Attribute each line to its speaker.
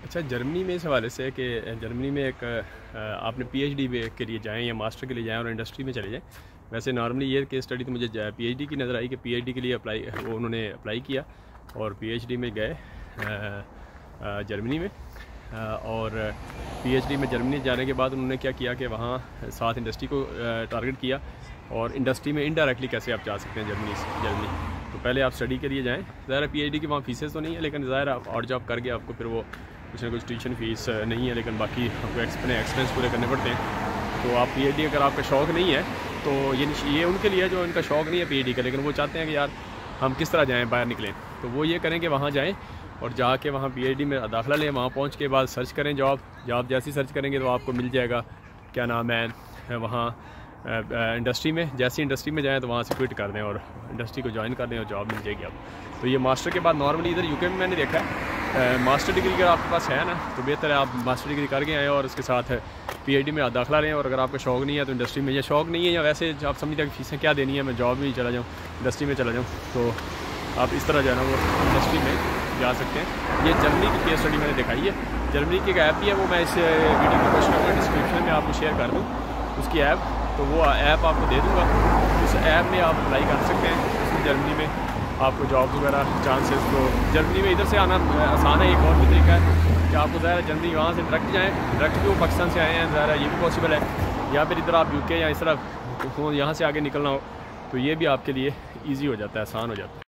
Speaker 1: अच्छा, जर्मनी में इस हवाले से कि जर्मनी में एक आपने पीएचडी के लिए जाएं या मास्टर के लिए जाएं और इंडस्ट्री में चले जाएं। वैसे नॉर्मली ये केस स्टडी तो मुझे पीएचडी की नज़र आई कि पीएचडी के लिए उन्होंने अप्लाई किया और पीएचडी में गए जर्मनी में। और पीएचडी में जर्मनी जाने के बाद उन्होंने क्या किया कि वहाँ साथ इंडस्ट्री को टारगेट किया और इंडस्ट्री में इनडायरेक्टली कैसे आप जा सकते हैं जर्मनी। तो पहले आप स्टडी के लिए जाएँ। ज़ाहिर है पीएचडी की वहाँ फीसेस तो नहीं है, लेकिन ज़ाहिर आप और जॉब करके आपको फिर वो कुछ ना कुछ ट्यूशन फ़ीस नहीं है, लेकिन बाकी आपको एक्सपेंस पूरे करने पड़ते हैं। तो आप पीएचडी अगर आपका शौक़ नहीं है तो ये उनके लिए जो इनका शौक़ नहीं है पीएचडी का, लेकिन वो चाहते हैं कि यार हम किस तरह जाएँ बाहर निकलें, तो वो ये करें कि वहाँ जाएँ और जाके वहाँ पीएचडी में दाखिला लें। वहाँ पहुँच के बाद सर्च करें जॉब जैसी सर्च करेंगे तो आपको मिल जाएगा क्या नाम है वहाँ इंडस्ट्री में। जैसी इंडस्ट्री में जाएँ तो वहाँ से क्विट कर दें और इंडस्ट्री को ज्वाइन कर दें और जॉब मिल जाएगी आपको। तो ये मास्टर के बाद नॉर्मली इधर यूके में मैंने देखा है मास्टर डिग्री अगर आपके पास है ना तो बेहतर है आप मास्टर डिग्री करके आएँ और उसके साथ पीएचडी में दाखिला लें। और अगर आपका शौक़ नहीं है तो इंडस्ट्री में, या शौक़ नहीं है या वैसे आप समझते हैं कि फीसें क्या देनी है, मैं जॉब में चला जाऊँ, इंडस्ट्री में चला जाऊँ, तो आप इस तरह जो है ना वो इंडस्ट्री में जा सकते हैं। ये जर्मनी की केस स्टडी मैंने दिखाई है। जर्मनी की एक ऐप भी है, वो मैं इस वीडियो की कोशिश करूँगा डिस्क्रिप्शन में आपको शेयर कर दूँ उसकी ऐप, तो वो ऐप आपको दे दूँगा। उस ऐप में आप अप्लाई कर सकते हैं। उसमें जर्मनी में आपको जॉब वगैरह चांसेस, तो जर्मनी में इधर से आना आसान है। एक और भी तरीका है कि आपको ज़ाहिर जर्मनी वहाँ से डायरेक्ट जाएँ, डायरेक्ट भी वो पाकिस्तान से आए हैं, ज़ाहिर ये भी पॉसिबल है। या फिर इधर आप यूके या इस तरह यहाँ से आगे निकलना हो तो ये भी आपके लिए ईजी हो जाता है, आसान हो जाता है।